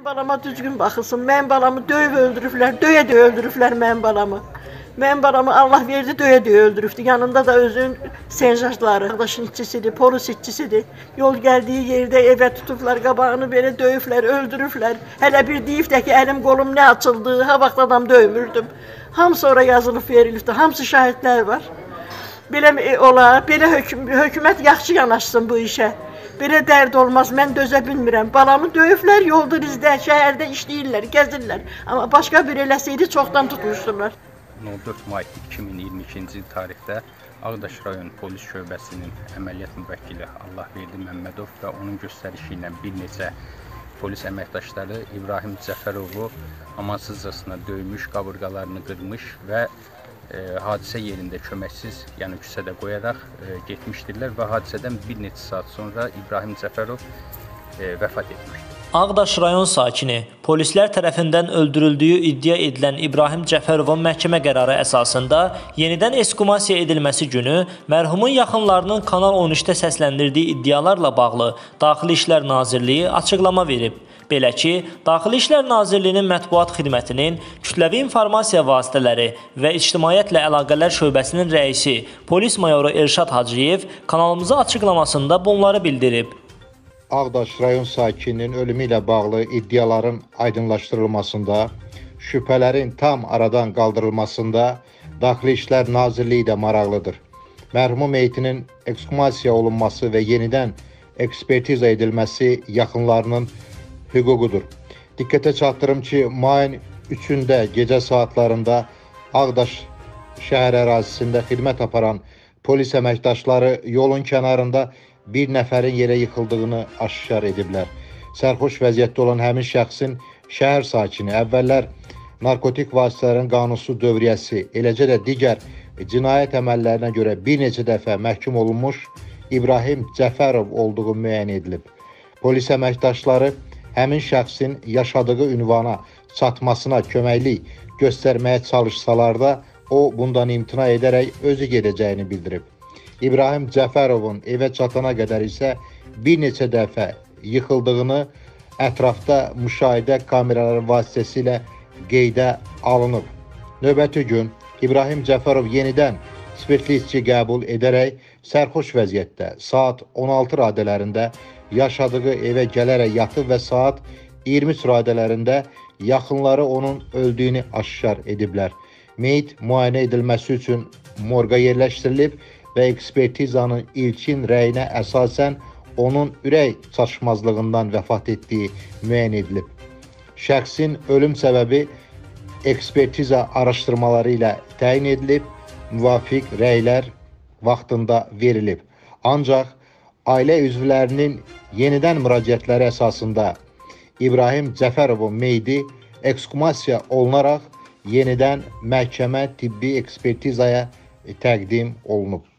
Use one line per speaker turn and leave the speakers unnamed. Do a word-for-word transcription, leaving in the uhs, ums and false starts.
Balama düzgün baxılsın. Mənim balamı döyüb öldürüblər, döyə-döyə öldürüblər mənim balamı. Mənim balamı Allah verdi, döyə-döyə öldürübdü. Yanında da özün senjantları, qardaşın işçisidir, polis işçisidir. Yol gəldiyi yerdə evə tutublar, qabağını belə döyüblər, öldürüblər. Hələ bir deyib də ki, əlim qolum nə açıldı, ha vaxt adam döymürdüm. Hamısı ora yazılıb verilibdi, hamısı şahidlər var. Belə olar, belə hökum, hökumət yaxşı yanaşsın bu işə. Belə dərd olmaz, mən dözə bilmirəm. Balamı döyüblər, yolda bizdə, şəhərdə işləyirlər, gəzirlər. Amma başqa bir eləsəydi çoxdan tutmuşdular.
on dörd may iki min iyirmi ikinci il tarixdə Ağdaş rayon polis şöbəsinin əməliyyat müvəkkili Allahverdi Məmmədov və onun göstərişi ilə bir neçə polis əməkdaşları İbrahim Cəfərovu amansızcasına döymüş, qabırğalarını qırmış və e, hadisə yerində köməksiz, yəni küçədə qoyaraq e, getmişdirlər və hadisədən bir neçə saat sonra İbrahim Cəfərov e, vəfat etmişdir.
Ağdaş rayon sakini polislər tərəfindən öldürüldüyü iddia edilən İbrahim Cəfərovun məhkəmə qərarı əsasında yenidən ekskumasiya edilməsi günü mərhumun yaxınlarının Kanal on üçdə səsləndirdiyi iddialarla bağlı Daxili İşlər Nazirliyi açıqlama verib. Belə ki, Daxili İşlər Nazirliyinin mətbuat xidmətinin kütləvi informasiya vasitələri və ictimaiyyətlə əlaqələr şöbəsinin rəisi polis mayoru Elşad Hacıyev kanalımıza açıqlamasında bunları bildirib.
Ağdaş rayon sakininin ölümü ilə bağlı iddiaların aydınlaşdırılmasında, şübhələrin tam aradan qaldırılmasında Daxili İşlər Nazirliyi də maraqlıdır. Mərhumun meyitinin ekskumasiya olunması və yenidən ekspertiza edilməsi yaxınlarının hüququdur. Diqqətə çatdırım ki, mayın üçündə gecə saatlarında Ağdaş şəhər ərazisində xidmət aparan polis əməkdaşları yolun kənarında bir nəfərin yerə yıxıldığını aşkar ediblər. Sərxoş vəziyyətdə olan həmin şəxsin şəhər sakini, əvvəllər narkotik vasitələrin qanunsuz dövriyyəsi, eləcə də digər cinayət əməllərinə görə bir neçə dəfə məhkum olunmuş İbrahim Cəfərov olduğu müəyyən edilib. Polis əməkdaşları həmin şəxsin yaşadığı ünvana çatmasına köməklik göstərməyə çalışsalar da, o bundan imtina edərək özü gedəcəyini bildirib. İbrahim Cəfərovun evə çatana qədər isə bir neçə dəfə yıxıldığını ətrafda müşahidə kameraları vasitəsilə qeydə alınıb. Növbəti gün İbrahim Cəfərov yenidən spirtli içki qəbul edərək sərxoş vəziyyətdə saat on altı radələrində yaşadığı evə gələrək yatıb və saat iyirmi üç radələrində yaxınları onun öldüyünü aşkar ediblər. Meyit müayinə edilməsi üçün morqa yerləşdirilib və ekspertizanın ilkin rəyinə əsasən onun ürək çatışmazlığından vəfat etdiyi müəyyən edilib. Şəxsin ölüm səbəbi ekspertiza araşdırmaları ilə təyin edilib, müvafiq rəylər vaxtında verilib. Ancaq ailə üzvlərinin yenidən müraciətləri əsasında İbrahim Cəfərovun meyidi ekskumasiya olunaraq yenidən məhkəmə tibbi ekspertizaya təqdim olunub.